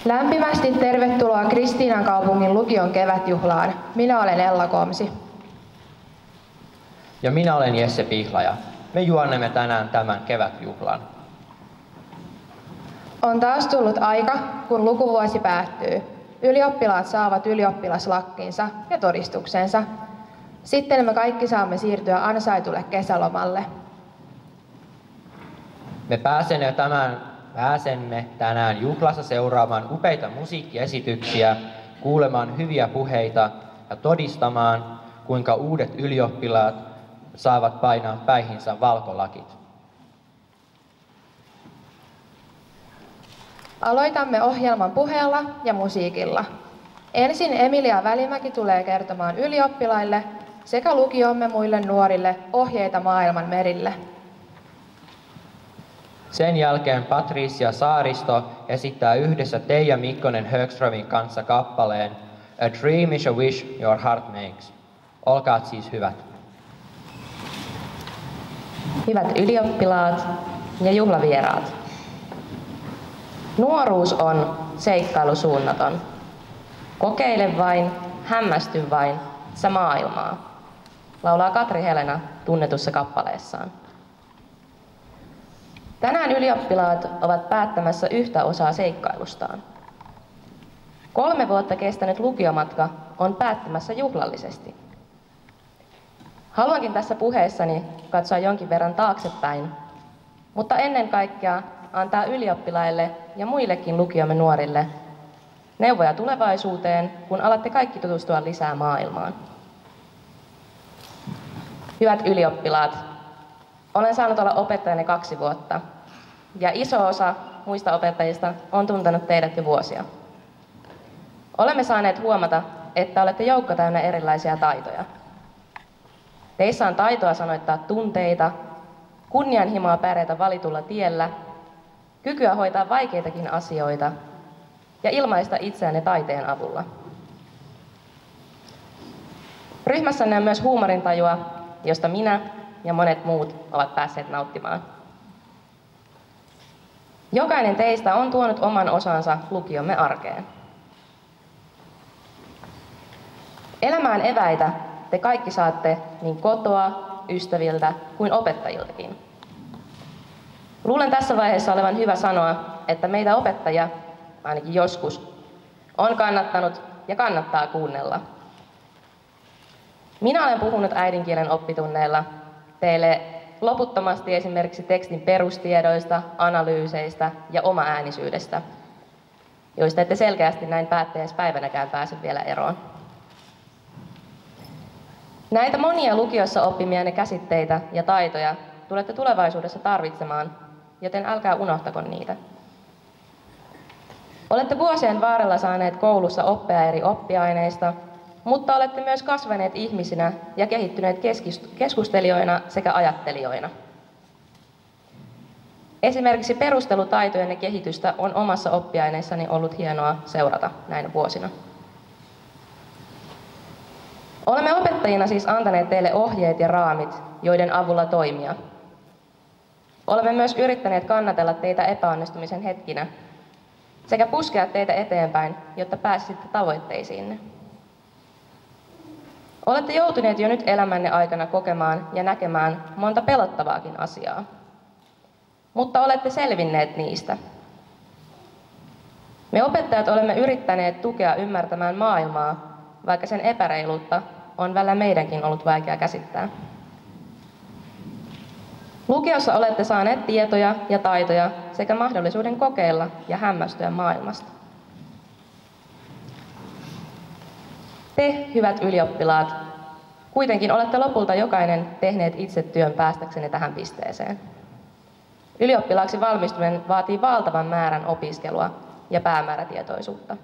Lämpimästi tervetuloa Kristiinankaupungin lukion kevätjuhlaan. Minä olen Ella Komsi. Ja minä olen Jesse Pihlaja. Me juonnemme tänään tämän kevätjuhlan. On taas tullut aika, kun lukuvuosi päättyy. Ylioppilaat saavat ylioppilaslakkinsa ja todistuksensa. Sitten me kaikki saamme siirtyä ansaitulle kesälomalle. Me pääsemme tänään juhlassa seuraamaan upeita musiikkiesityksiä, kuulemaan hyviä puheita ja todistamaan, kuinka uudet ylioppilaat saavat painaa päihinsä valkolakit. Aloitamme ohjelman puheella ja musiikilla. Ensin Emilia Välimäki tulee kertomaan ylioppilaille sekä lukiomme muille nuorille ohjeita maailman merille. Sen jälkeen Patricia Saaristo esittää yhdessä Teija Mikkonen Högströmin kanssa kappaleen A Dream is a Wish Your Heart Makes. Olkaat siis hyvät. Hyvät ylioppilaat ja juhlavieraat. Nuoruus on seikkailusuunnaton. Kokeile vain, hämmästy vain, sä maailmaa, laulaa Katri Helena tunnetussa kappaleessaan. Tänään ylioppilaat ovat päättämässä yhtä osaa seikkailustaan. 3 vuotta kestänyt lukiomatka on päättymässä juhlallisesti. Haluankin tässä puheessani katsoa jonkin verran taaksepäin, mutta ennen kaikkea antaa ylioppilaille ja muillekin lukiomme nuorille neuvoja tulevaisuuteen, kun alatte kaikki tutustua lisää maailmaan. Hyvät ylioppilaat, olen saanut olla opettajani 2 vuotta, ja iso osa muista opettajista on tuntenut teidät jo vuosia. Olemme saaneet huomata, että olette joukko täynnä erilaisia taitoja. Teissä on taitoa sanoittaa tunteita, kunnianhimoa pärjätä valitulla tiellä, kykyä hoitaa vaikeitakin asioita ja ilmaista itseänne taiteen avulla. Ryhmässänne on myös huumorintajua, josta minä ja monet muut ovat päässeet nauttimaan. Jokainen teistä on tuonut oman osansa lukiomme arkeen. Elämään eväitä te kaikki saatte niin kotoa, ystäviltä kuin opettajiltakin. Luulen tässä vaiheessa olevan hyvä sanoa, että meitä opettajia, ainakin joskus, on kannattanut ja kannattaa kuunnella. Minä olen puhunut äidinkielen oppitunneilla teille loputtomasti esimerkiksi tekstin perustiedoista, analyyseistä ja omaäänisyydestä, joista ette selkeästi näin päättäjäispäivänäkään pääse vielä eroon. Näitä monia lukiossa oppimianne käsitteitä ja taitoja tulette tulevaisuudessa tarvitsemaan, joten älkää unohtako niitä. Olette vuosien varrella saaneet koulussa oppia eri oppiaineista, mutta olette myös kasvaneet ihmisinä ja kehittyneet keskustelijoina sekä ajattelijoina. Esimerkiksi perustelutaitojenne kehitystä on omassa oppiaineessani ollut hienoa seurata näinä vuosina. Olemme opettajina siis antaneet teille ohjeet ja raamit, joiden avulla toimia. Olemme myös yrittäneet kannatella teitä epäonnistumisen hetkinä sekä puskea teitä eteenpäin, jotta pääsisitte tavoitteisiinne. Olette joutuneet jo nyt elämänne aikana kokemaan ja näkemään monta pelottavaakin asiaa, mutta olette selvinneet niistä. Me opettajat olemme yrittäneet tukea ymmärtämään maailmaa, vaikka sen epäreiluutta on välillä meidänkin ollut vaikea käsittää. Lukiossa olette saaneet tietoja ja taitoja sekä mahdollisuuden kokeilla ja hämmästyä maailmasta. Te, hyvät ylioppilaat, kuitenkin olette lopulta jokainen tehneet itse työn päästäksenne tähän pisteeseen. Ylioppilaaksi valmistuminen vaatii valtavan määrän opiskelua ja päämäärätietoisuutta.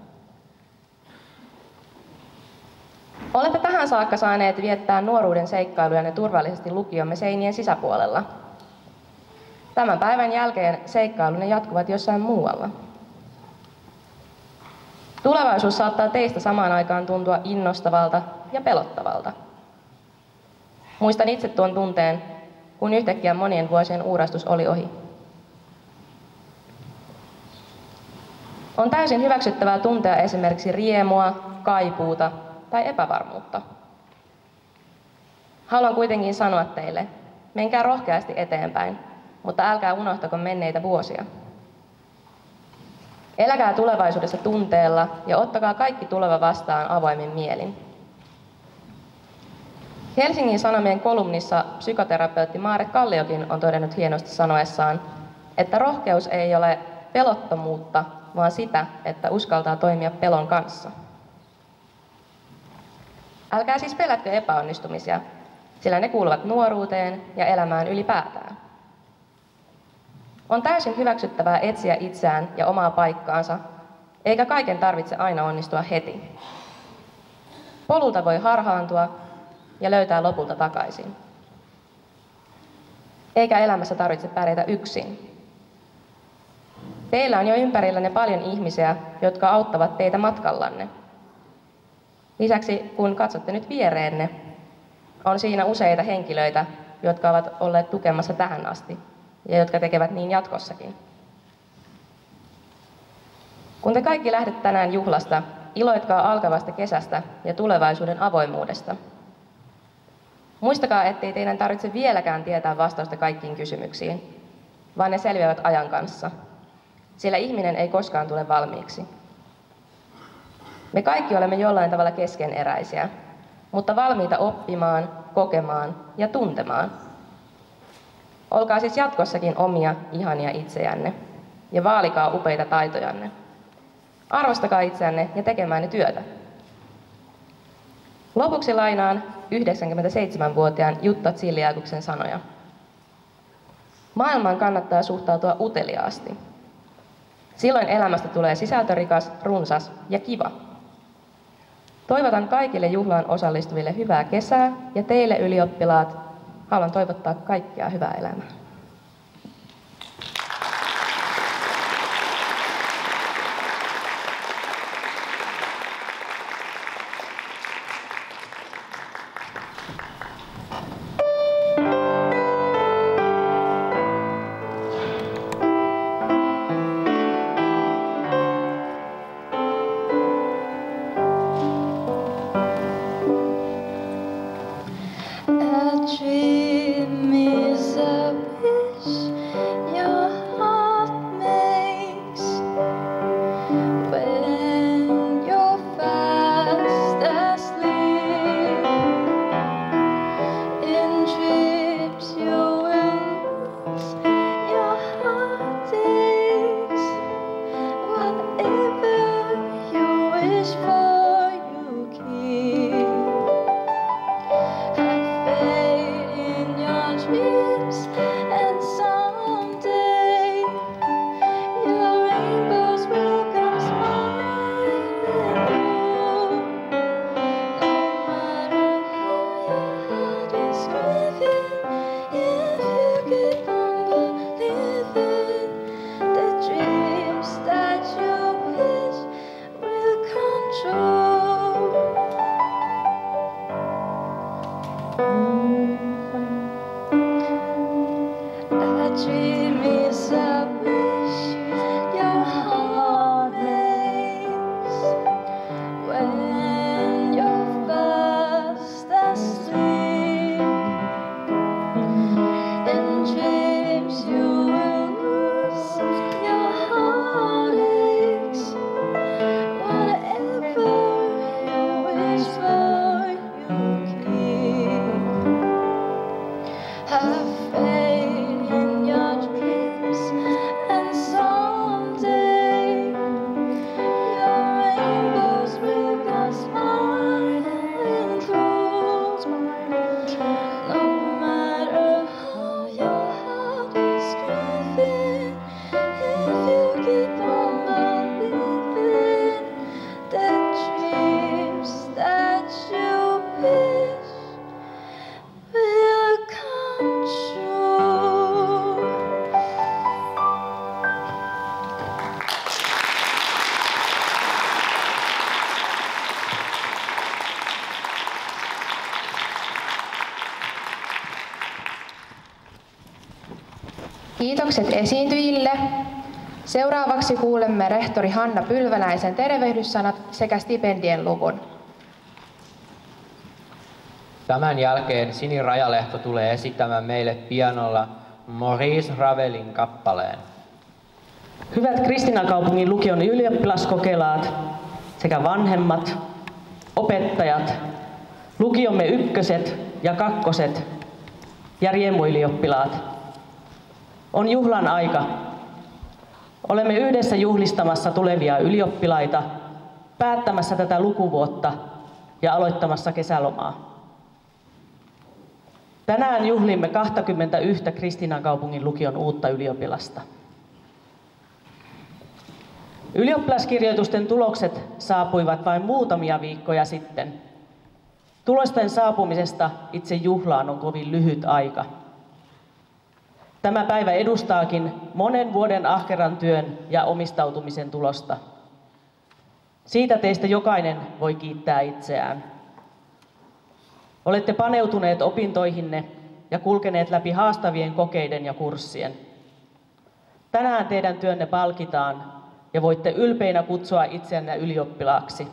Olette tähän saakka saaneet viettää nuoruuden seikkailujanne turvallisesti lukiomme seinien sisäpuolella. Tämän päivän jälkeen seikkailunne jatkuvat jossain muualla. Tulevaisuus saattaa teistä samaan aikaan tuntua innostavalta ja pelottavalta. Muistan itse tuon tunteen, kun yhtäkkiä monien vuosien uurastus oli ohi. On täysin hyväksyttävää tuntea esimerkiksi riemua, kaipuuta tai epävarmuutta. Haluan kuitenkin sanoa teille, menkää rohkeasti eteenpäin, mutta älkää unohtako menneitä vuosia. Eläkää tulevaisuudessa tunteella ja ottakaa kaikki tuleva vastaan avoimin mielin. Helsingin Sanomien kolumnissa psykoterapeutti Maaret Kalliokin on todennut hienosti sanoessaan, että rohkeus ei ole pelottomuutta, vaan sitä, että uskaltaa toimia pelon kanssa. Älkää siis pelätkö epäonnistumisia, sillä ne kuuluvat nuoruuteen ja elämään ylipäätään. On täysin hyväksyttävää etsiä itseään ja omaa paikkaansa, eikä kaiken tarvitse aina onnistua heti. Polulta voi harhaantua ja löytää lopulta takaisin. Eikä elämässä tarvitse pärjätä yksin. Teillä on jo ympärillänne paljon ihmisiä, jotka auttavat teitä matkallanne. Lisäksi, kun katsotte nyt viereenne, on siinä useita henkilöitä, jotka ovat olleet tukemassa tähän asti ja jotka tekevät niin jatkossakin. Kun te kaikki lähdette tänään juhlasta, iloitkaa alkavasta kesästä ja tulevaisuuden avoimuudesta. Muistakaa, ettei teidän tarvitse vieläkään tietää vastausta kaikkiin kysymyksiin, vaan ne selviävät ajan kanssa, sillä ihminen ei koskaan tule valmiiksi. Me kaikki olemme jollain tavalla keskeneräisiä, mutta valmiita oppimaan, kokemaan ja tuntemaan. Olkaa siis jatkossakin omia, ihania itsejänne ja vaalikaa upeita taitojanne. Arvostakaa itseänne ja tekemäänne työtä. Lopuksi lainaan 97-vuotiaan Jutta Ziliakuksen sanoja. Maailmaan kannattaa suhtautua uteliaasti. Silloin elämästä tulee sisältörikas, runsas ja kiva. Toivotan kaikille juhlaan osallistuville hyvää kesää ja teille ylioppilaat haluan toivottaa kaikkea hyvää elämää. Kiitokset esiintyjille. Seuraavaksi kuulemme rehtori Hanna Pylväläisen tervehdyssanat sekä stipendien luvun. Tämän jälkeen Sini Rajalehto tulee esittämään meille pianolla Maurice Ravelin kappaleen. Hyvät Kristiinankaupungin lukion ylioppilaskokelaat sekä vanhemmat, opettajat, lukiomme ykköset ja kakkoset ja riemuilioppilaat. On juhlan aika. Olemme yhdessä juhlistamassa tulevia ylioppilaita, päättämässä tätä lukuvuotta ja aloittamassa kesälomaa. Tänään juhlimme 21 Kristiinankaupungin lukion uutta ylioppilasta. Ylioppilaskirjoitusten tulokset saapuivat vain muutamia viikkoja sitten. Tulosten saapumisesta itse juhlaan on kovin lyhyt aika. Tämä päivä edustaakin monen vuoden ahkeran työn ja omistautumisen tulosta. Siitä teistä jokainen voi kiittää itseään. Olette paneutuneet opintoihinne ja kulkeneet läpi haastavien kokeiden ja kurssien. Tänään teidän työnne palkitaan ja voitte ylpeinä kutsua itseänne ylioppilaaksi.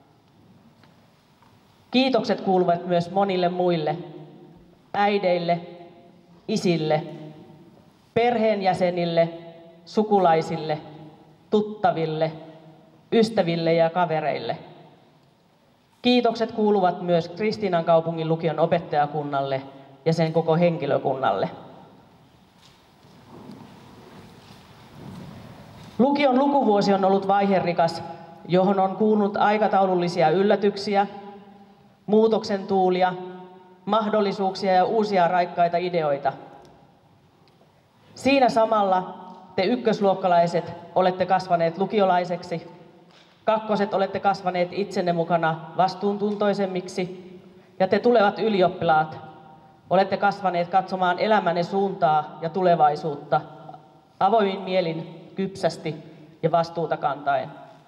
Kiitokset kuuluvat myös monille muille, äideille, isille, perheenjäsenille, sukulaisille, tuttaville, ystäville ja kavereille. Kiitokset kuuluvat myös Kristiinankaupungin lukion opettajakunnalle ja sen koko henkilökunnalle. Lukion lukuvuosi on ollut vaiherikas, johon on kuulunut aikataulullisia yllätyksiä, muutoksen tuulia, mahdollisuuksia ja uusia raikkaita ideoita. Siinä samalla te ykkösluokkalaiset olette kasvaneet lukiolaiseksi, kakkoset olette kasvaneet itsenne mukana vastuuntuntoisemmiksi ja te tulevat ylioppilaat olette kasvaneet katsomaan elämänne suuntaa ja tulevaisuutta avoimin mielin, kypsästi ja vastuuta kantaen.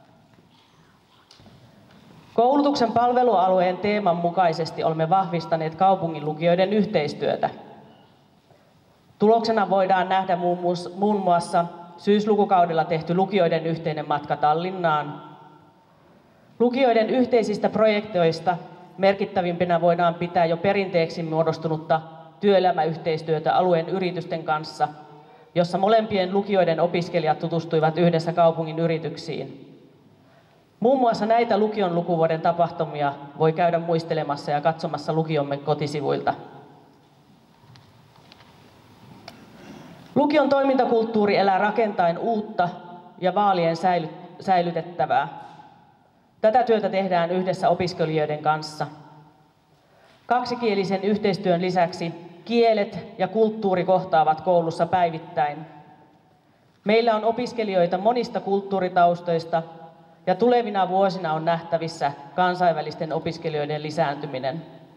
Koulutuksen palvelualueen teeman mukaisesti olemme vahvistaneet kaupungin lukioiden yhteistyötä. Tuloksena voidaan nähdä muun muassa syyslukukaudella tehty lukioiden yhteinen matka Tallinnaan. Lukioiden yhteisistä projekteista merkittävimpinä voidaan pitää jo perinteeksi muodostunutta työelämäyhteistyötä alueen yritysten kanssa, jossa molempien lukioiden opiskelijat tutustuivat yhdessä kaupungin yrityksiin. Muun muassa näitä lukion lukuvuoden tapahtumia voi käydä muistelemassa ja katsomassa lukiomme kotisivuilta. Lukion toimintakulttuuri elää rakentaen uutta ja vaalien säilytettävää. Tätä työtä tehdään yhdessä opiskelijoiden kanssa. Kaksikielisen yhteistyön lisäksi kielet ja kulttuuri kohtaavat koulussa päivittäin. Meillä on opiskelijoita monista kulttuuritaustoista ja tulevina vuosina on nähtävissä kansainvälisten opiskelijoiden lisääntyminen.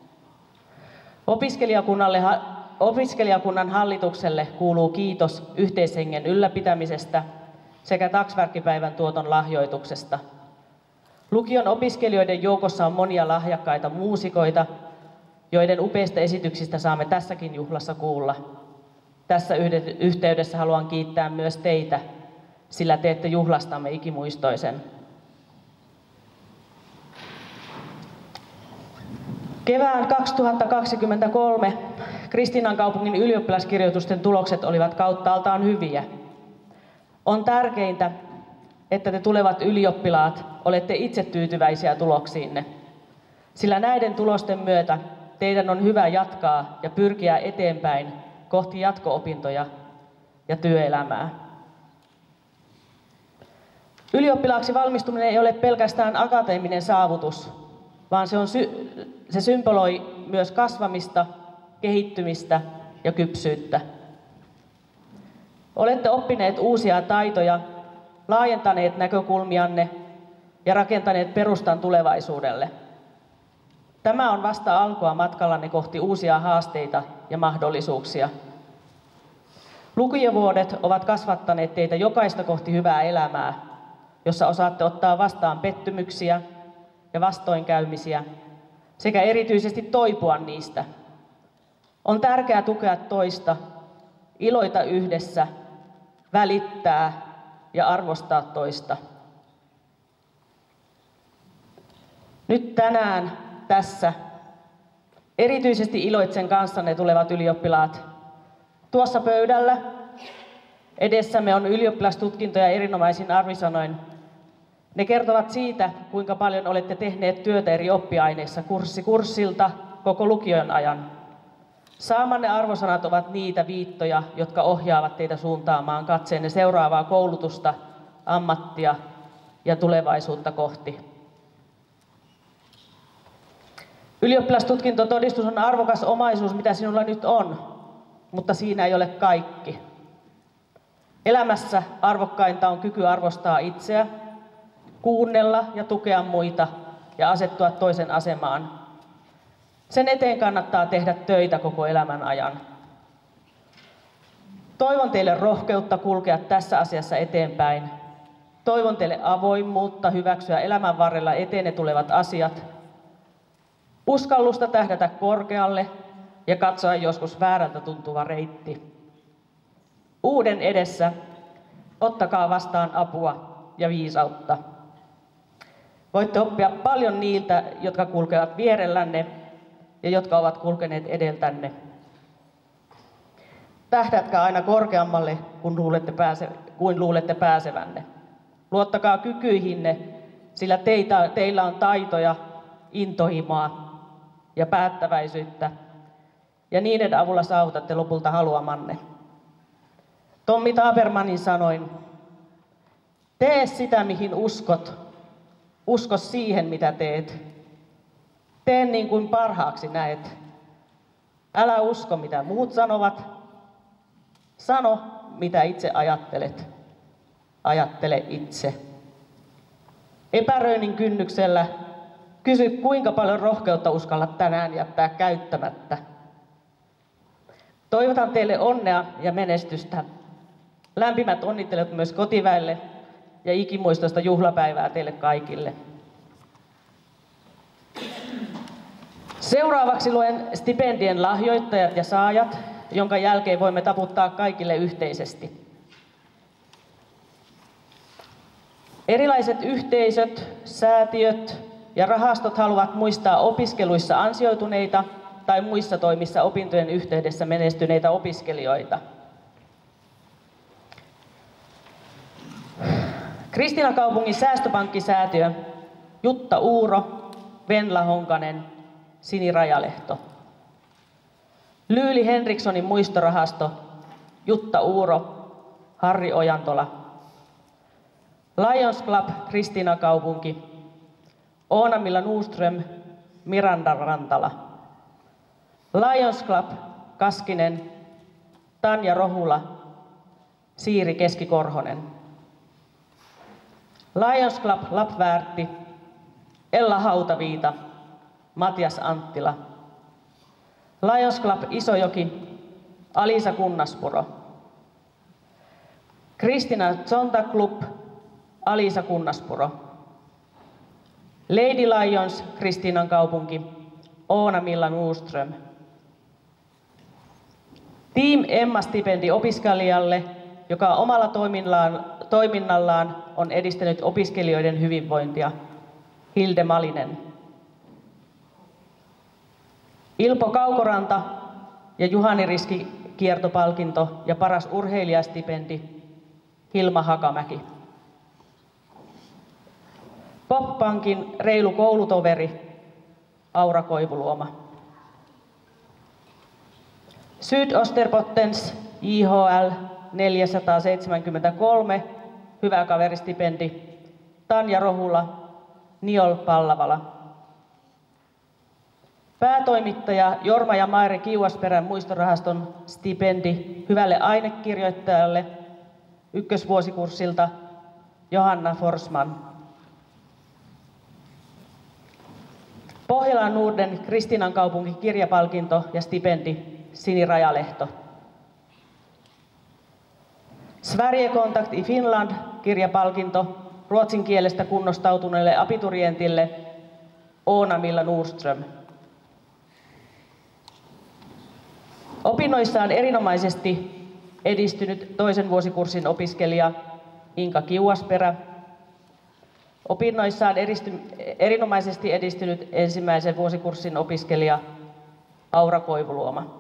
Opiskelijakunnan hallitukselle kuuluu kiitos yhteishengen ylläpitämisestä sekä taksvärkkipäivän tuoton lahjoituksesta. Lukion opiskelijoiden joukossa on monia lahjakkaita muusikoita, joiden upeista esityksistä saamme tässäkin juhlassa kuulla. Tässä yhteydessä haluan kiittää myös teitä, sillä teette juhlastamme ikimuistoisen. Kevään 2023 Kristiinankaupungin ylioppilaskirjoitusten tulokset olivat kauttaaltaan hyviä. On tärkeintä, että te tulevat ylioppilaat olette itse tyytyväisiä tuloksiinne, sillä näiden tulosten myötä teidän on hyvä jatkaa ja pyrkiä eteenpäin kohti jatko-opintoja ja työelämää. Ylioppilaaksi valmistuminen ei ole pelkästään akateeminen saavutus, vaan se symboloi myös kasvamista, kehittymistä ja kypsyyttä. Olette oppineet uusia taitoja, laajentaneet näkökulmianne ja rakentaneet perustan tulevaisuudelle. Tämä on vasta alkua matkallanne kohti uusia haasteita ja mahdollisuuksia. Lukiovuodet ovat kasvattaneet teitä jokaista kohti hyvää elämää, jossa osaatte ottaa vastaan pettymyksiä ja vastoinkäymisiä sekä erityisesti toipua niistä. On tärkeää tukea toista, iloita yhdessä, välittää ja arvostaa toista. Nyt tänään tässä erityisesti iloitsen kanssanne tulevat ylioppilaat. Tuossa pöydällä edessämme on ylioppilastutkintoja erinomaisin arvosanoin. Ne kertovat siitä, kuinka paljon olette tehneet työtä eri oppiaineissa kurssi kurssilta koko lukion ajan. Saamanne arvosanat ovat niitä viittoja, jotka ohjaavat teitä suuntaamaan katseenne seuraavaa koulutusta, ammattia ja tulevaisuutta kohti. Ylioppilastutkintotodistus on arvokas omaisuus, mitä sinulla nyt on, mutta siinä ei ole kaikki. Elämässä arvokkainta on kyky arvostaa itseä, kuunnella ja tukea muita ja asettua toisen asemaan. Sen eteen kannattaa tehdä töitä koko elämän ajan. Toivon teille rohkeutta kulkea tässä asiassa eteenpäin. Toivon teille avoimuutta hyväksyä elämän varrella eteenne tulevat asiat. Uskallusta tähdätä korkealle ja katsoa joskus väärältä tuntuva reitti. Uuden edessä ottakaa vastaan apua ja viisautta. Voitte oppia paljon niiltä, jotka kulkevat vierellänne ja jotka ovat kulkeneet edeltänne. Tähdätkää aina korkeammalle, kuin luulette pääsevänne. Luottakaa kykyihinne, sillä teillä on taitoja, intohimoa ja päättäväisyyttä, ja niiden avulla saavutatte lopulta haluamanne. Tommy Tabermanin sanoin, tee sitä, mihin uskot. Usko siihen, mitä teet. Tee niin kuin parhaaksi näet. Älä usko, mitä muut sanovat. Sano, mitä itse ajattelet. Ajattele itse. Epäröinnin kynnyksellä kysy, kuinka paljon rohkeutta uskallat tänään jättää käyttämättä. Toivotan teille onnea ja menestystä. Lämpimät onnittelut myös kotiväelle ja ikimuistoista juhlapäivää teille kaikille. Seuraavaksi luen stipendien lahjoittajat ja saajat, jonka jälkeen voimme taputtaa kaikille yhteisesti. Erilaiset yhteisöt, säätiöt ja rahastot haluavat muistaa opiskeluissa ansioituneita tai muissa toimissa opintojen yhteydessä menestyneitä opiskelijoita. Kristiinakaupungin säästöpankkisäätiö, Jutta Uuro, Venla Honkanen, Sini Rajalehto. Lyyli Henrikssonin muistorahasto, Jutta Uuro, Harri Ojantola. Lions Club Kristiinakaupunki, Oona-Milla Nuström, Miranda Rantala. Lions Club Kaskinen, Tanja Rohula, Siiri Keskikorhonen. Lions Club Lappvärti, Ella Hautaviita, Matias Anttila. Lions Club Isojoki, Alisa Kunnaspuro. Kristina Zonta Club, Alisa Kunnaspuro. Lady Lions Kristiinankaupunki, Oona-Milla Nuström. Team Emma-stipendi opiskelijalle, joka omalla toiminnallaan on edistänyt opiskelijoiden hyvinvointia, Hilde Malinen. Ilpo Kaukoranta ja Juhani Riski kiertopalkinto ja paras urheilijastipendi, Hilma Hakamäki. Poppankin reilu koulutoveri, Aura Koivuluoma. Syd-Österbottens IHL 473, hyvä kaveristipendi, Tanja Rohula, Niol Pallavala. Päätoimittaja Jorma ja Mairi Kiuasperän muistorahaston stipendi hyvälle ainekirjoittajalle ykkösvuosikurssilta Johanna Forsman. Pohjolan Norden Kristiinankaupunki kirjapalkinto ja stipendi Sini Rajalehto. Sverige-kontakt i Finland kirjapalkinto ruotsin kielestä kunnostautuneelle abiturientille Oona-Milla Nordström. Opinnoissaan erinomaisesti edistynyt toisen vuosikurssin opiskelija Inka Kiuasperä. Opinnoissaan erinomaisesti edistynyt ensimmäisen vuosikurssin opiskelija Aura Koivuluoma.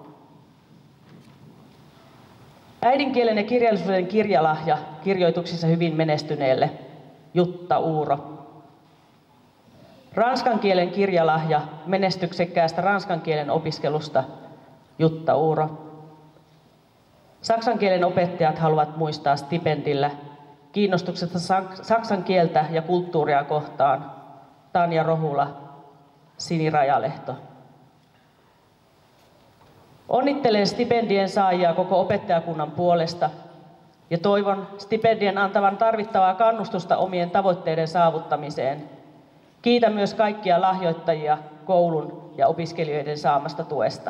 Äidinkielen ja kirjallisuuden kirjalahja kirjoituksissa hyvin menestyneelle Jutta Uuro. Ranskan kielen kirjalahja menestyksekkäästä ranskan kielen opiskelusta Jutta Uuro. Saksan kielen opettajat haluavat muistaa stipendillä kiinnostuksesta saksan kieltä ja kulttuuria kohtaan Tanja Rohula, Sini Rajalehto. Onnittelen stipendien saajia koko opettajakunnan puolesta ja toivon stipendien antavan tarvittavaa kannustusta omien tavoitteiden saavuttamiseen. Kiitän myös kaikkia lahjoittajia koulun ja opiskelijoiden saamasta tuesta.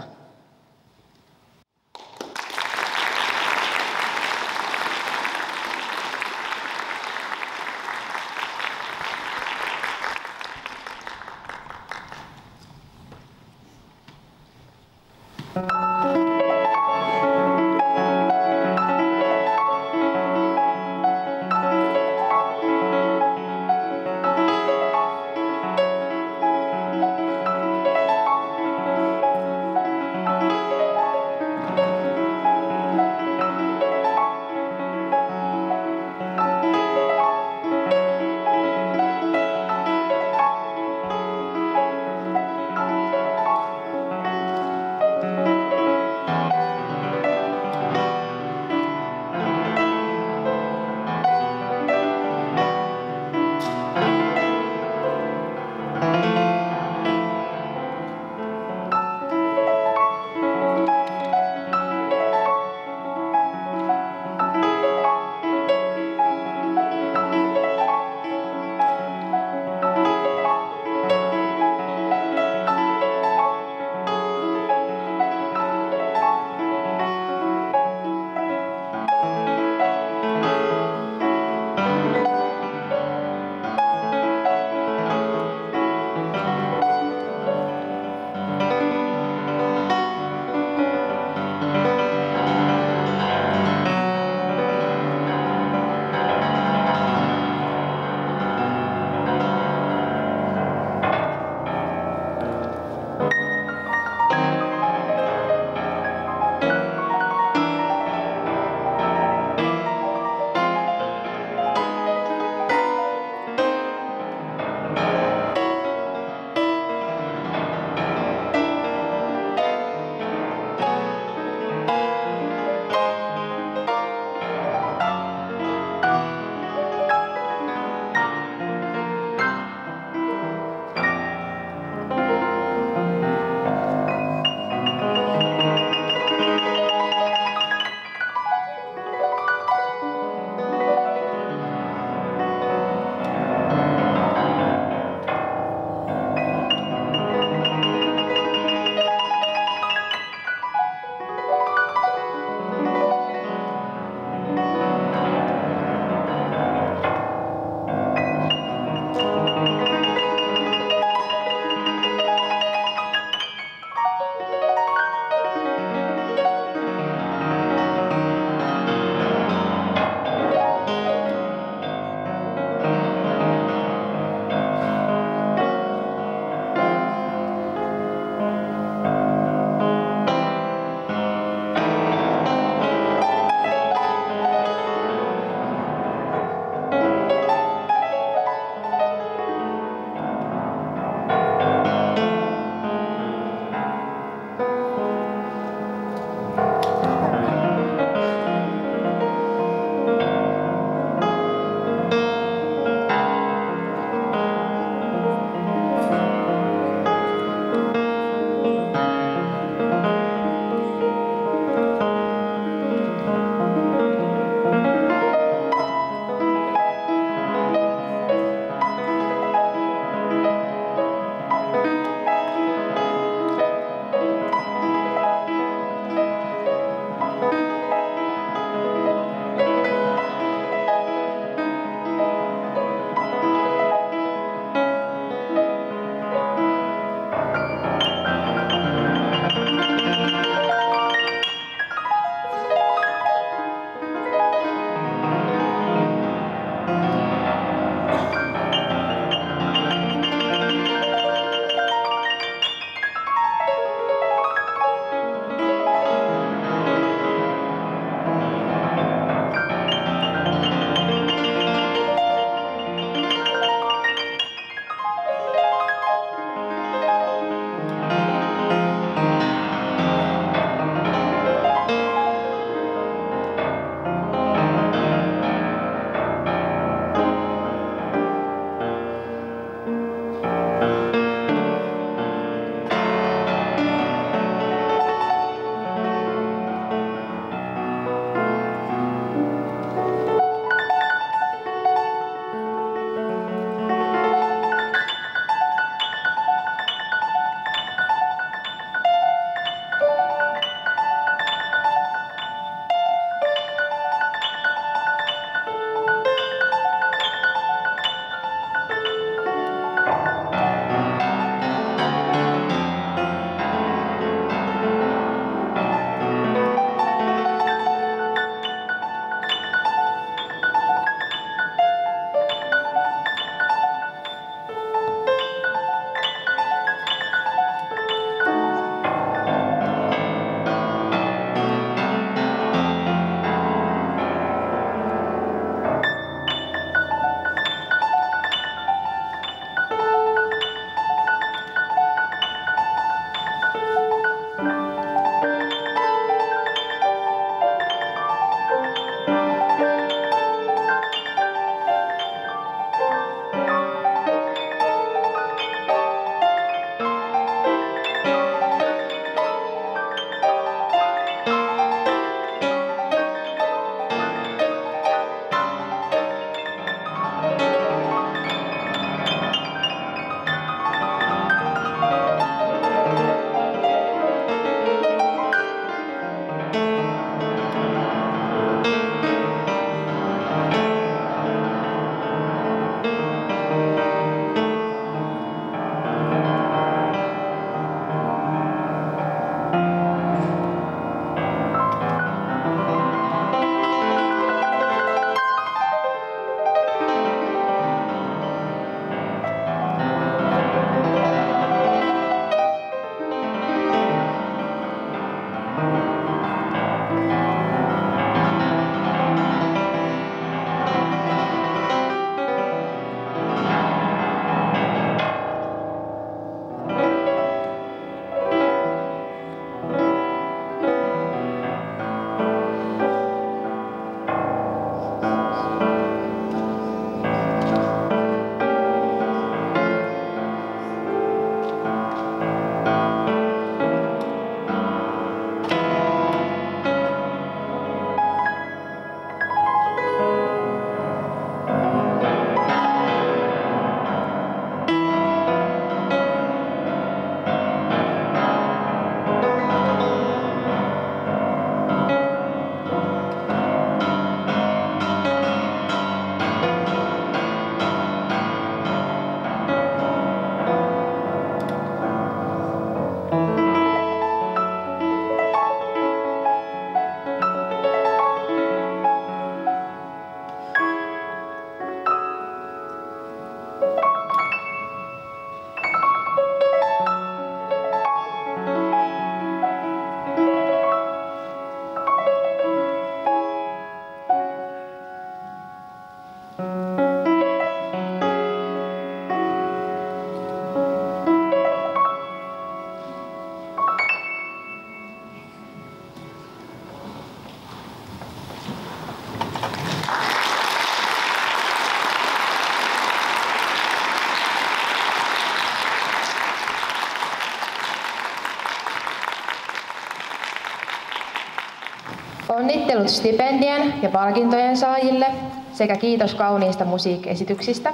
Onnittelut stipendien ja palkintojen saajille sekä kiitos kauniista musiikkiesityksistä.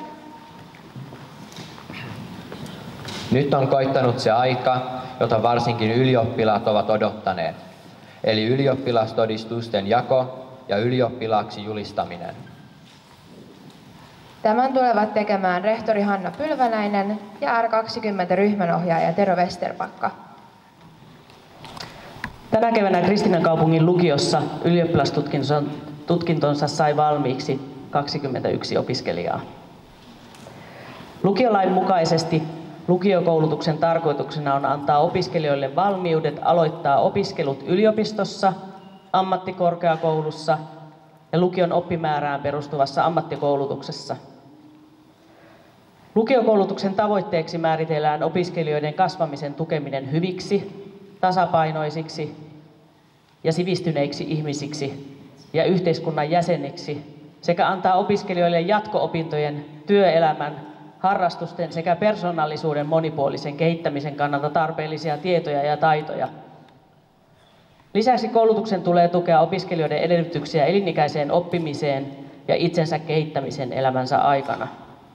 Nyt on koittanut se aika, jota varsinkin ylioppilaat ovat odottaneet, eli ylioppilastodistusten jako ja ylioppilaaksi julistaminen. Tämän tulevat tekemään rehtori Hanna Pylväläinen ja R20-ryhmänohjaaja Tero Westerpakka. Tänä keväänä Kristiinankaupungin lukiossa ylioppilastutkintonsa sai valmiiksi 21 opiskelijaa. Lukiolain mukaisesti lukiokoulutuksen tarkoituksena on antaa opiskelijoille valmiudet aloittaa opiskelut yliopistossa, ammattikorkeakoulussa ja lukion oppimäärään perustuvassa ammattikoulutuksessa. Lukiokoulutuksen tavoitteeksi määritellään opiskelijoiden kasvamisen tukeminen hyviksi, tasapainoisiksi ja sivistyneiksi ihmisiksi ja yhteiskunnan jäseniksi sekä antaa opiskelijoille jatko-opintojen, työelämän, harrastusten sekä persoonallisuuden monipuolisen kehittämisen kannalta tarpeellisia tietoja ja taitoja. Lisäksi koulutuksen tulee tukea opiskelijoiden edellytyksiä elinikäiseen oppimiseen ja itsensä kehittämisen elämänsä aikana.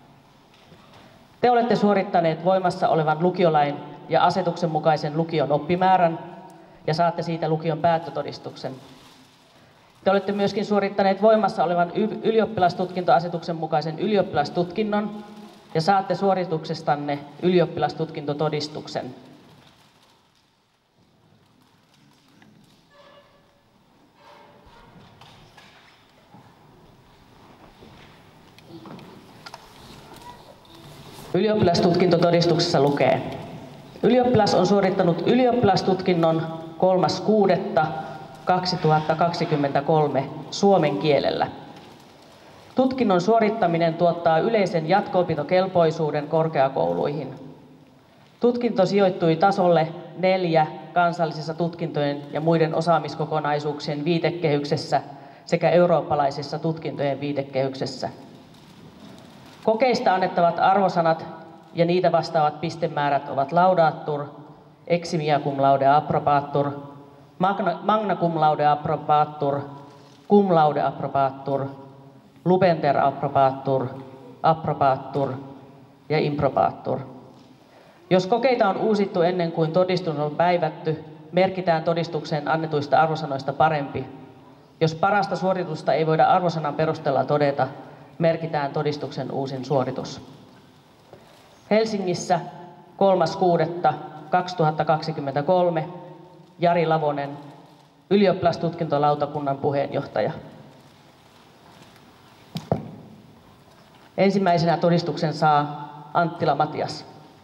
Te olette suorittaneet voimassa olevan lukiolain ja asetuksen mukaisen lukion oppimäärän ja saatte siitä lukion päättötodistuksen. Te olette myöskin suorittaneet voimassa olevan ylioppilastutkintoasetuksen mukaisen ylioppilastutkinnon ja saatte suorituksestanne ylioppilastutkintotodistuksen. Ylioppilastutkintotodistuksessa lukee: Ylioppilas on suorittanut ylioppilastutkinnon 3.6.2023 suomen kielellä. Tutkinnon suorittaminen tuottaa yleisen jatko-opintokelpoisuuden korkeakouluihin. Tutkinto sijoittui tasolle 4 kansallisessa tutkintojen ja muiden osaamiskokonaisuuksien viitekehyksessä sekä eurooppalaisessa tutkintojen viitekehyksessä. Kokeista annettavat arvosanat ja niitä vastaavat pistemäärät ovat laudatur, eximia cum laude approbatur, magna cum laude approbatur, cum laude approbatur, lubenter approbatur, approbatur ja improbatur. Jos kokeita on uusittu ennen kuin todistus on päivätty, merkitään todistukseen annetuista arvosanoista parempi. Jos parasta suoritusta ei voida arvosanan perusteella todeta, merkitään todistuksen uusin suoritus. Helsingissä 3.6.2023 Jari Lavonen, ylioppilastutkintolautakunnan puheenjohtaja. Ensimmäisenä todistuksen saa Anttila Matias.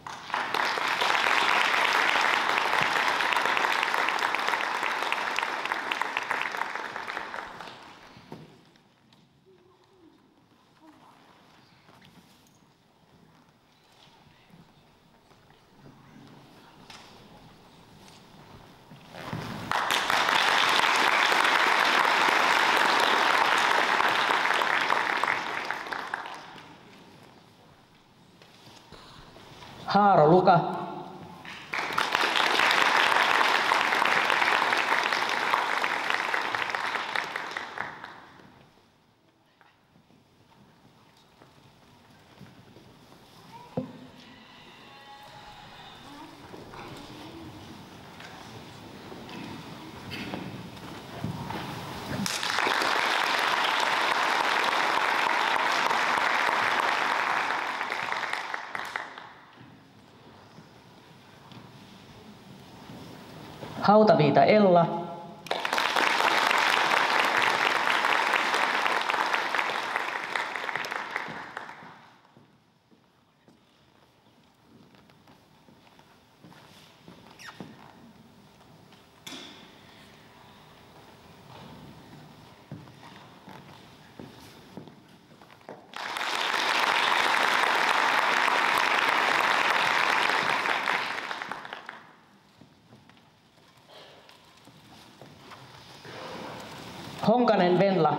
Haaro Luka. Hautaviita Ella. Honkanen Venla.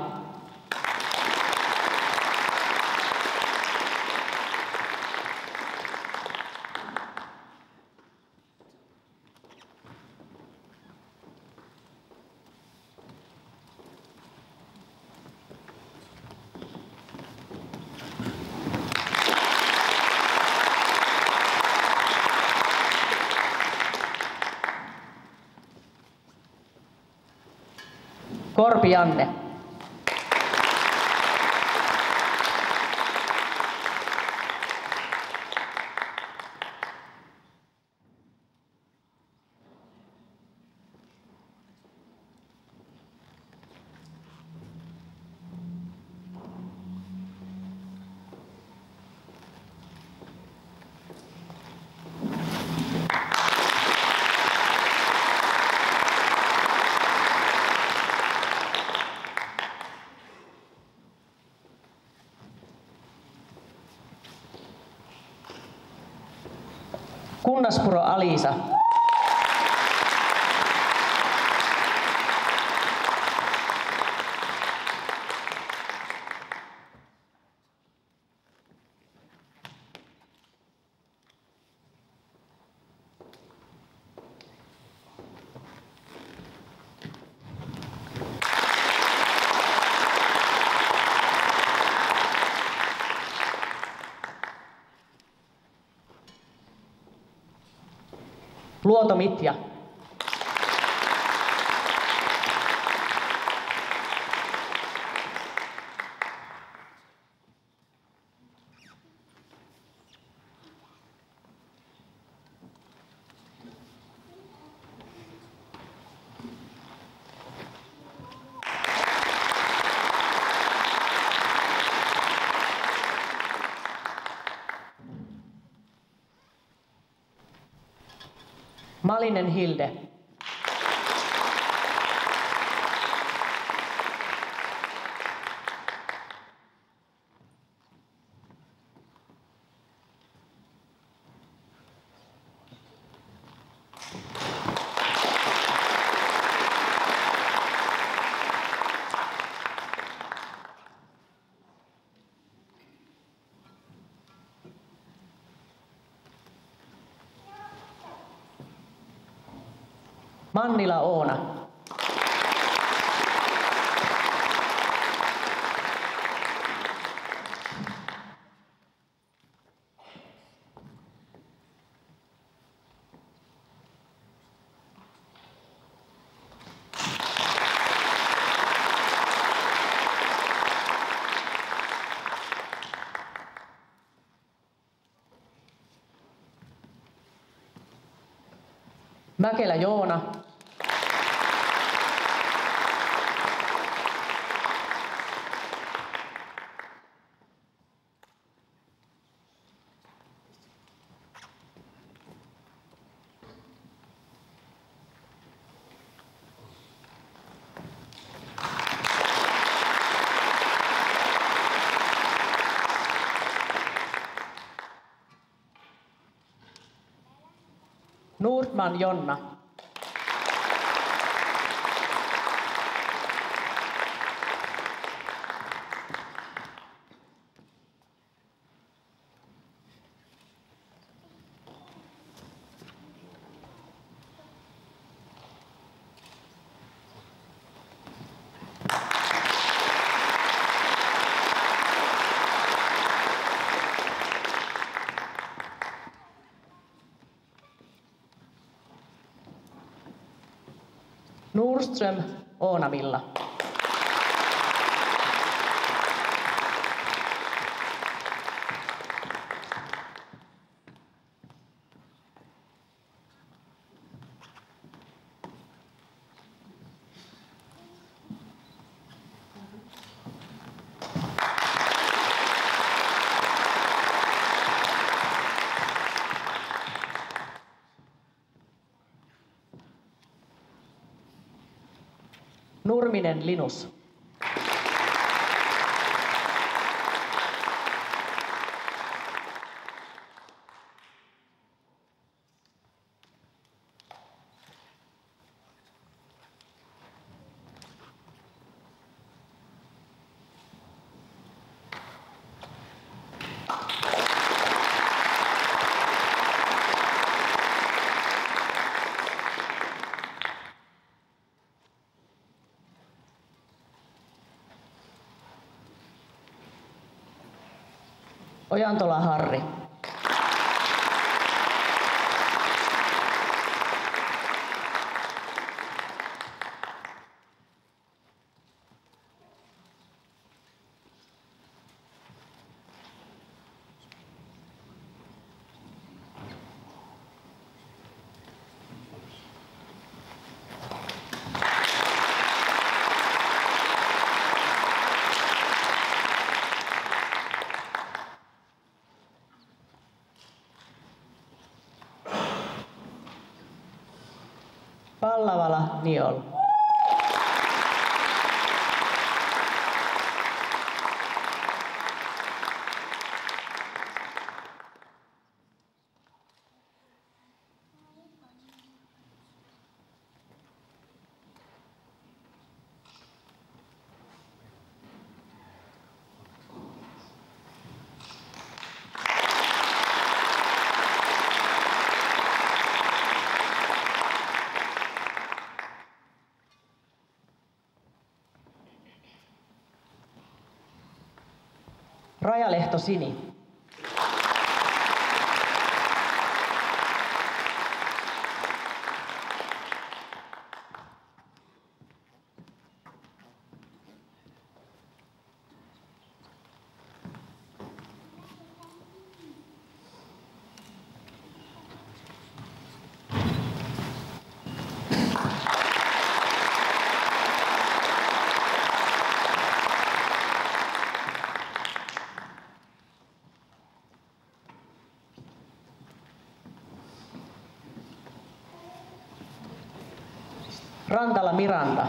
Korpi Janne. Kunnaspuro Alisa. Luoto Mitja. Malinen Hilde. Mannila Oona. Mäkelä Joona. Nordman Jonna. Nordström Oona-Milla. Nurminen Linus. Ojantola Harri. Kallavala Niol. Rajalehto Sini. Rantala Miranda.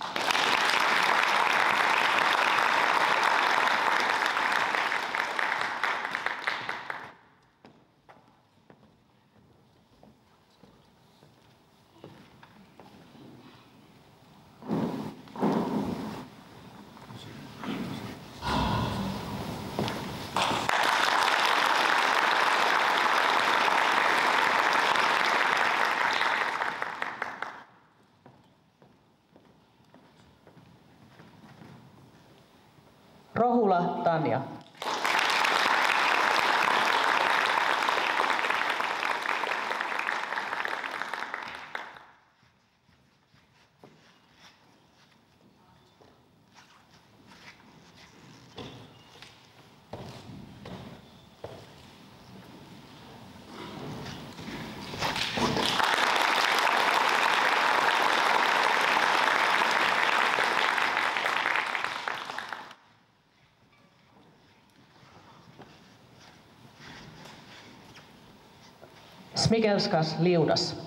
Rohula Tanja. Smikelskas Liudas.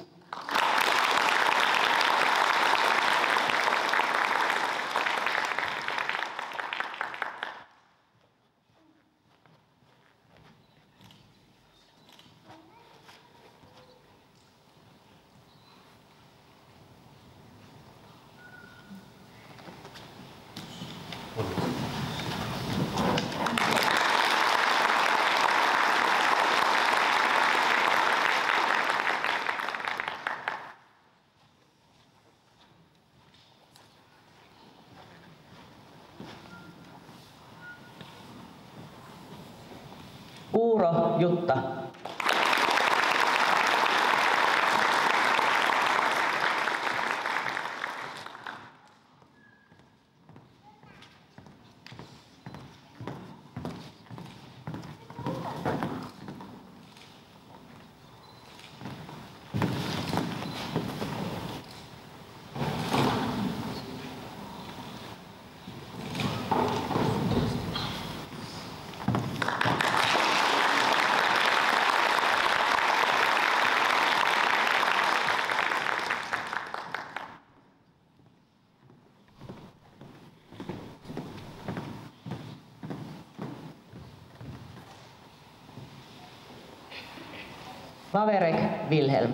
Uuro Jutta. Vaverek Wilhelm.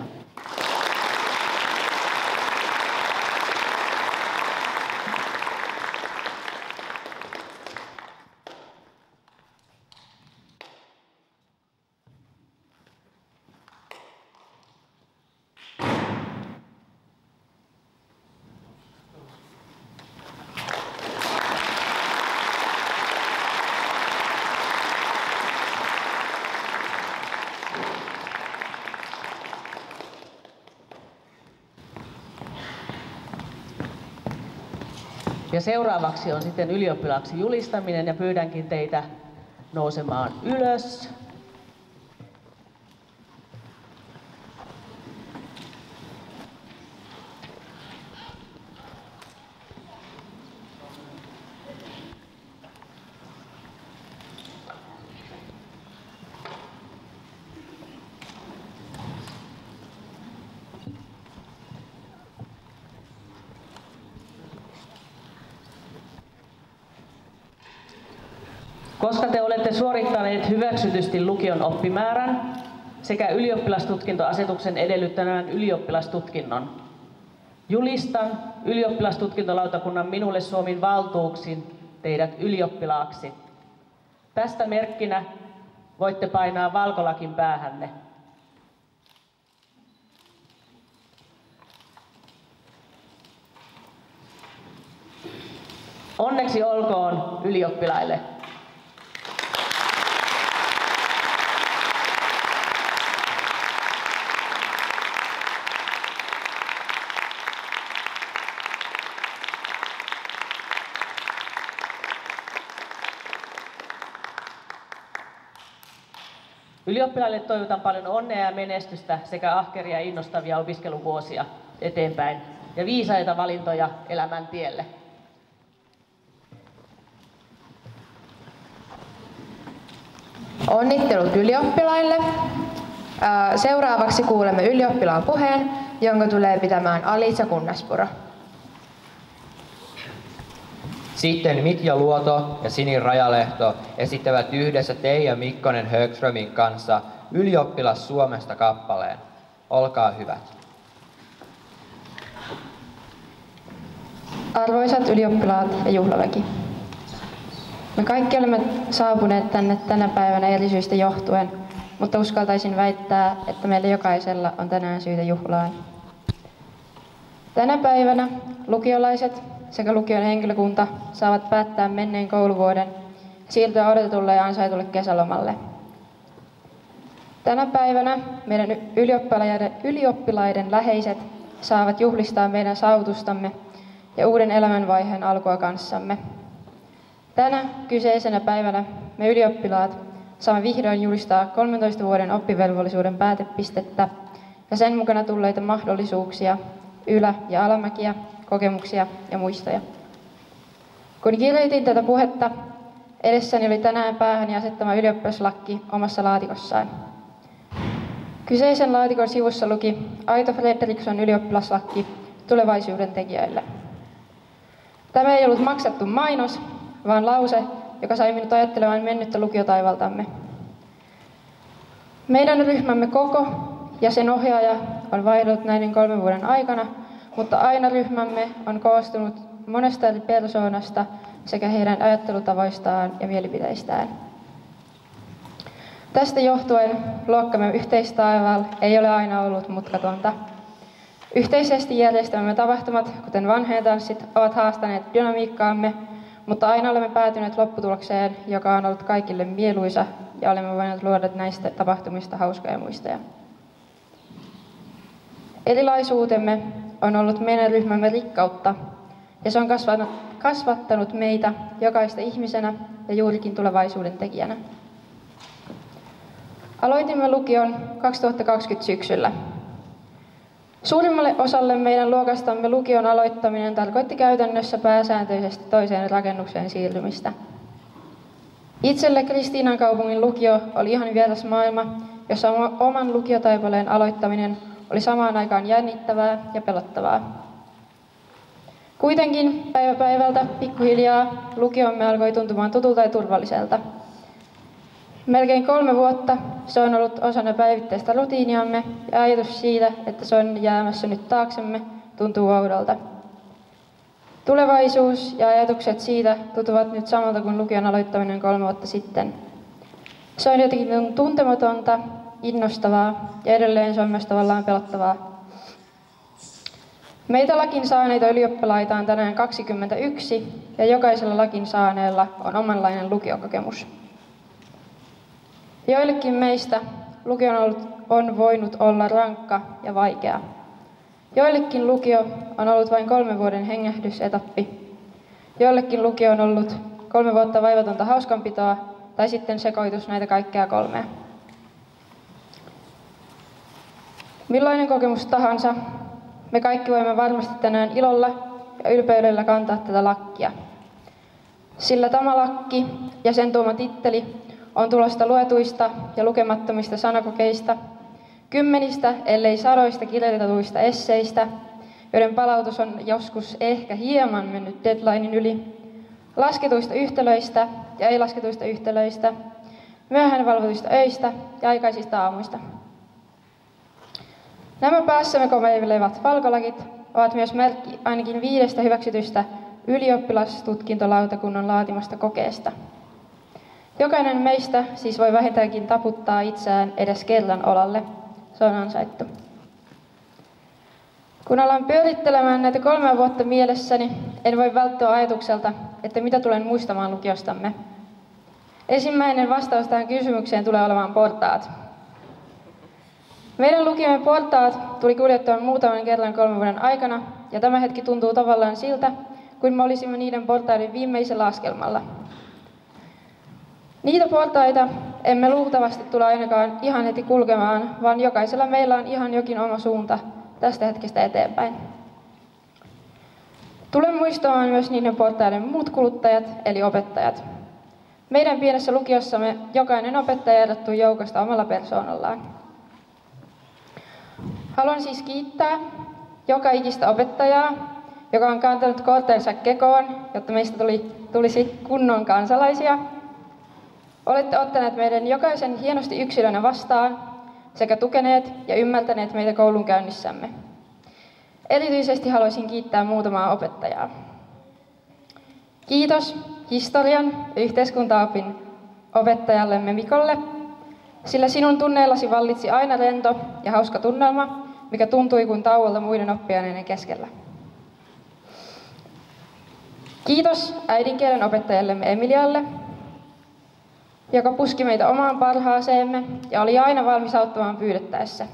Ja seuraavaksi on sitten ylioppilaaksi julistaminen ja pyydänkin teitä nousemaan ylös. Koska te olette suorittaneet hyväksytysti lukion oppimäärän sekä ylioppilastutkintoasetuksen edellyttämän ylioppilastutkinnon, julistan ylioppilastutkintolautakunnan minulle suomin valtuuksin teidät ylioppilaaksi. Tästä merkkinä voitte painaa valkolakin päähänne. Onneksi olkoon ylioppilaille! Ylioppilaille toivotan paljon onnea ja menestystä sekä ahkeria ja innostavia opiskeluvuosia eteenpäin ja viisaita valintoja elämän tielle. Onnittelut ylioppilaille. Seuraavaksi kuulemme ylioppilaan puheen, jonka tulee pitämään Aliisa Kunnaspuro. Sitten Mitja Luoto ja Sini Rajalehto esittävät yhdessä Teija Mikkonen Högströmin kanssa Ylioppilas Suomesta kappaleen. Olkaa hyvät. Arvoisat ylioppilaat ja juhlaväki. Me kaikki olemme saapuneet tänne tänä päivänä eri syistä johtuen, mutta uskaltaisin väittää, että meillä jokaisella on tänään syytä juhlaan. Tänä päivänä lukiolaiset sekä lukion henkilökunta saavat päättää menneen kouluvuoden ja siirtyä odotetulle ja ansaitulle kesälomalle. Tänä päivänä meidän ylioppilaiden läheiset saavat juhlistaa meidän saavutustamme ja uuden elämänvaiheen alkua kanssamme. Tänä kyseisenä päivänä me ylioppilaat saamme vihdoin julistaa 13 vuoden oppivelvollisuuden päätepistettä ja sen mukana tulleita mahdollisuuksia, ylä- ja alamäkiä, kokemuksia ja muistoja. Kun kirjoitin tätä puhetta, edessäni oli tänään päähäni asettama ylioppilaslakki omassa laatikossaan. Kyseisen laatikon sivussa luki Aito Fredriksson ylioppilaslakki tulevaisuuden tekijöille. Tämä ei ollut maksettu mainos, vaan lause, joka sai minut ajattelemaan mennyttä lukiotaivaltamme. Meidän ryhmämme koko ja sen ohjaaja on vaihdellut näiden 3 vuoden aikana, mutta aina ryhmämme on koostunut monesta eri persoonasta sekä heidän ajattelutavoistaan ja mielipiteistään. Tästä johtuen luokkamme yhteistaival ei ole aina ollut mutkatonta. Yhteisesti järjestämämme tapahtumat, kuten vanheentanssit, ovat haastaneet dynamiikkaamme, mutta aina olemme päätyneet lopputulokseen, joka on ollut kaikille mieluisa ja olemme voineet luoda näistä tapahtumista hauskoja muistoja. Erilaisuutemme on ollut meidän ryhmämme rikkautta ja se on kasvattanut meitä jokaista ihmisenä ja juurikin tulevaisuuden tekijänä. Aloitimme lukion 2020 syksyllä. Suurimmalle osalle meidän luokastamme lukion aloittaminen tarkoitti käytännössä pääsääntöisesti toiseen rakennukseen siirtymistä. Itselle Kristiinankaupungin lukio oli ihan vieras maailma, jossa oman lukiotaipaleen aloittaminen oli samaan aikaan jännittävää ja pelottavaa. Kuitenkin päivä päivältä pikkuhiljaa lukiomme alkoi tuntumaan tutulta ja turvalliselta. Melkein 3 vuotta se on ollut osana päivittäistä rutiiniamme ja ajatus siitä, että se on jäämässä nyt taaksemme, tuntuu oudolta. Tulevaisuus ja ajatukset siitä tuntuvat nyt samalta kuin lukion aloittaminen 3 vuotta sitten. Se on jotenkin tuntematonta, innostavaa ja edelleen se on myös tavallaan pelottavaa. Meitä lakin saaneita ylioppilaita on tänään 21 ja jokaisella lakin saaneella on omanlainen lukiokokemus. Joillekin meistä lukio on voinut olla rankka ja vaikea. Joillekin lukio on ollut vain 3 vuoden hengähdysetappi. Joillekin lukio on ollut 3 vuotta vaivatonta hauskanpitoa tai sitten sekoitus näitä kaikkea 3. Millainen kokemus tahansa, me kaikki voimme varmasti tänään ilolla ja ylpeydellä kantaa tätä lakkia. Sillä tämä lakki ja sen tuoma titteli on tulosta luetuista ja lukemattomista sanakokeista, 10, ellei 100 kirjoitetuista esseistä, joiden palautus on joskus ehkä hieman mennyt deadlinein yli, lasketuista yhtälöistä ja ei-lasketuista yhtälöistä, myöhään valvotuista öistä ja aikaisista aamuista. Nämä päässämme komeilevat valkolakit ovat myös merkki ainakin 5 hyväksytystä ylioppilastutkintolautakunnan laatimasta kokeesta. Jokainen meistä siis voi vähintäänkin taputtaa itseään edes kerran olalle. Se on ansaittu. Kun alan pyörittelemään näitä 3 vuotta mielessäni, en voi välttyä ajatukselta, että mitä tulen muistamaan lukiostamme. Ensimmäinen vastaus tähän kysymykseen tulee olemaan portaat. Meidän lukiomme portaat tuli kuljettua muutaman kerran 3 vuoden aikana, ja tämä hetki tuntuu tavallaan siltä, kuin me olisimme niiden portaiden viimeisellä askelmalla. Niitä portaita emme luultavasti tule ainakaan ihan heti kulkemaan, vaan jokaisella meillä on ihan jokin oma suunta tästä hetkestä eteenpäin. Tulen muistamaan myös niiden portaiden muut kuluttajat, eli opettajat. Meidän pienessä lukiossamme jokainen opettaja erottui joukosta omalla persoonallaan. Haluan siis kiittää joka ikistä opettajaa, joka on kantanut kortensa kekoon, jotta meistä tulisi kunnon kansalaisia. Olette ottaneet meidän jokaisen hienosti yksilönä vastaan sekä tukeneet ja ymmärtäneet meitä koulunkäynnissämme. Erityisesti haluaisin kiittää muutamaa opettajaa. Kiitos historian ja yhteiskuntaopin opettajallemme Mikolle, sillä sinun tunneillasi vallitsi aina rento ja hauska tunnelma, mikä tuntui kuin tauolta muiden oppiaineiden keskellä. Kiitos äidinkielen opettajallemme Emilialle, joka puski meitä omaan parhaaseemme ja oli aina valmis auttamaan pyydettäessä.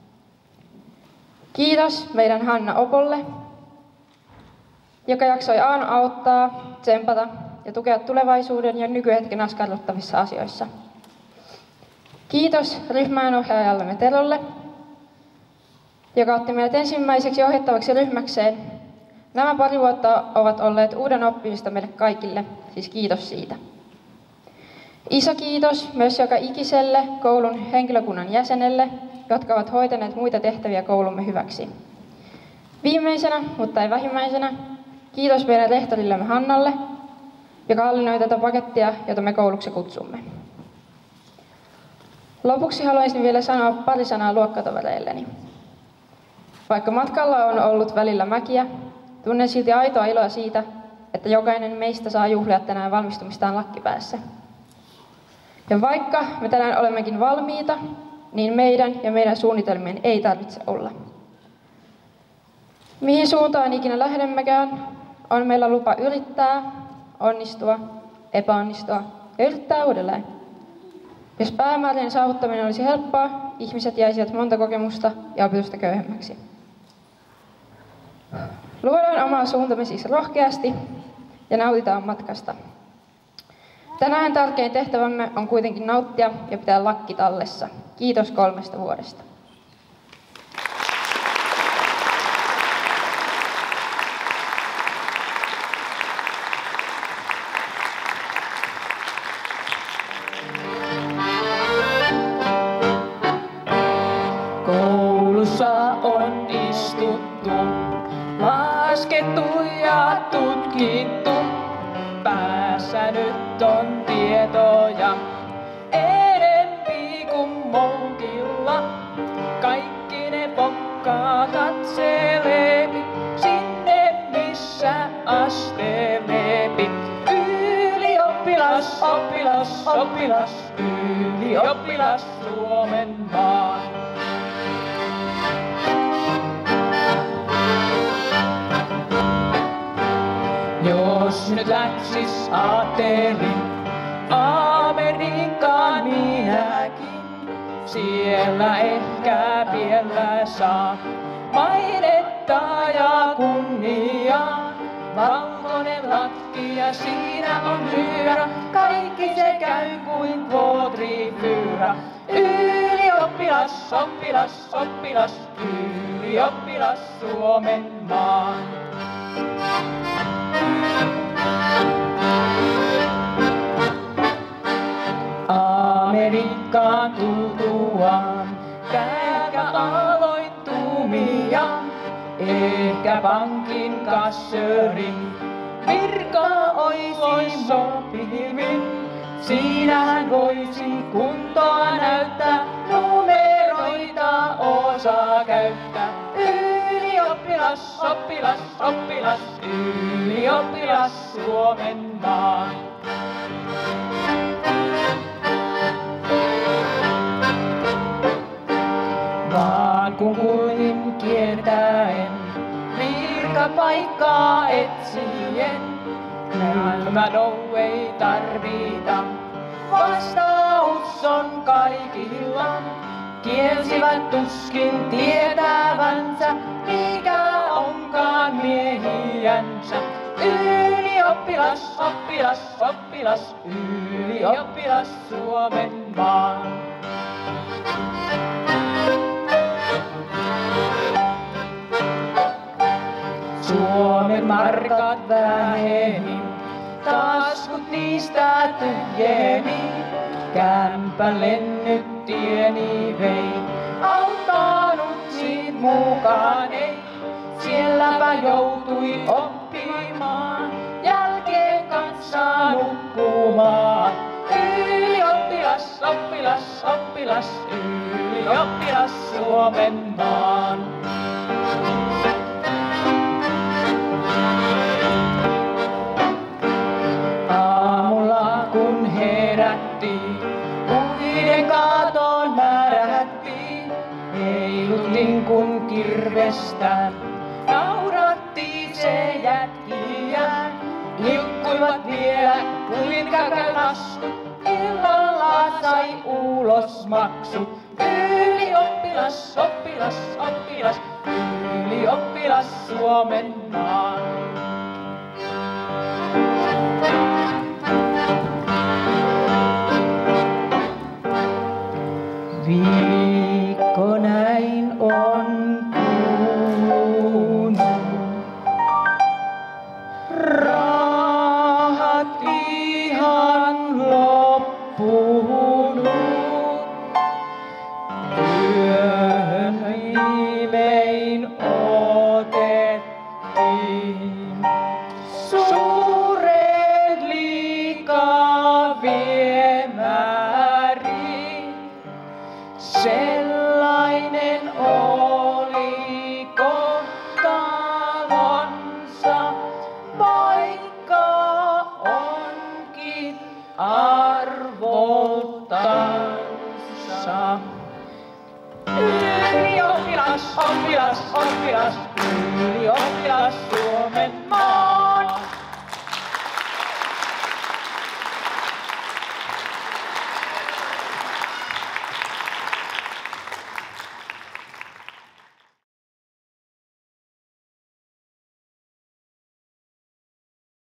Kiitos meidän Hanna Opolle, joka jaksoi aina auttaa, tsempata ja tukea tulevaisuuden ja nykyhetken askarruttavissa asioissa. Kiitos ryhmänohjaajallemme Terolle, joka otti meidät ensimmäiseksi ohjattavaksi ryhmäkseen. Nämä 2 vuotta ovat olleet uuden oppimista meille kaikille, siis kiitos siitä. Iso kiitos myös joka ikiselle koulun henkilökunnan jäsenelle, jotka ovat hoitaneet muita tehtäviä koulumme hyväksi. Viimeisenä, mutta ei vähimmäisenä, kiitos meidän rehtorillemme Hannalle, joka hallinnoi tätä pakettia, jota me kouluksi kutsumme. Lopuksi haluaisin vielä sanoa 2 sanaa luokkatovereilleni. Vaikka matkalla on ollut välillä mäkiä, tunnen silti aitoa iloa siitä, että jokainen meistä saa juhlia tänään valmistumistaan lakkipäässä. Ja vaikka me tänään olemmekin valmiita, niin meidän ja meidän suunnitelmien ei tarvitse olla. Mihin suuntaan ikinä lähdemmekään, on meillä lupa yrittää, onnistua, epäonnistua ja yrittää uudelleen. Jos päämäärien saavuttaminen olisi helppoa, ihmiset jäisivät monta kokemusta ja opetusta köyhemmäksi. Luodaan omaa suuntamme siis rohkeasti ja nautitaan matkasta. Tänään tärkein tehtävämme on kuitenkin nauttia ja pitää lakki tallessa. Kiitos 3 vuodesta. Koulussa on istuttu, laskettu ja tutkittu. Päässä nyt on tietoja enempi kuin moukilla. Kaikki ne pokkaa katseleepi sinne missä asteleepi. Ylioppilas, oppilas, oppilas, ylioppilas Suomen maan. Jos nyt läksis aatelin Amerikkaan minäkin, siellä ehkä vielä saa mainetta ja kunniaa. Valkoinen lakki ja siinä on myyrä, kaikki se käy kuin kvoottifyyrä. Ylioppilas, oppilas, oppilas, ylioppilas Suomen maan. Amerikkaan tultuaan käkä aloittumia, ehkä pankin kassörin virka oisi sopivin. Siinähän voisi kuntoa näyttää, numeroita osaa käyttää. Ylioppilas, oppilas, oppilas, ylioppilas Suomenmaa. Vaan kun kuljin kiertäen, virkapaikkaa etsien, nämä ei tarvita. Vastaus on kaikilla, kielsivät tuskin tietävänsä, mikä onkaan miehiänsä. Ylioppilas, oppilas, oppilas, ylioppilas Suomenmaa. Suomen markat väheni, taskut niistä tyhjeni. Kämpälle nyt tieni vei, auttanut siitä mukaan ei. Sielläpä joutui oppimaan, jälkeen kanssa nukkumaan. Ylioppilas, oppilas, oppilas, ylioppilas Suomenmaan. Aamulla kun herättiin, puiden kaatoon määrättiin, heilutin kun kirvestä. Naurattiin se jätkiä, liukkuivat vielä kuinka käy laskut, illalla sai ulosmaksut. Ylioppilas, oppilas, oppilas, ylioppilas Suomenmaa. Viikko näin on kulunut, rahat ihan loppunut. Työhön viimein otettiin suuret liikaa viemäri. Sellainen oli kohtalonsa, vaikka onkin arvoltansa. Ylioppilas, oppilas, oppilas, ylioppilas